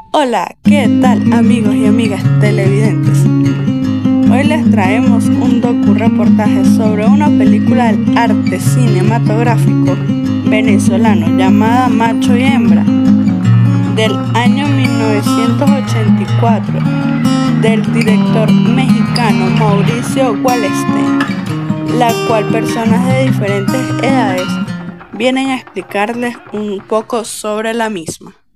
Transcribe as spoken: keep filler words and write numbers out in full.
Hola, ¿qué tal amigos y amigas televidentes? Hoy les traemos un docu-reportaje sobre una película de arte cinematográfico venezolano llamada Macho y Hembra, del año mil novecientos ochenta y cuatro, del director mexicano Mauricio Wallenstein, la cual personas de diferentes edades vienen a explicarles un poco sobre la misma.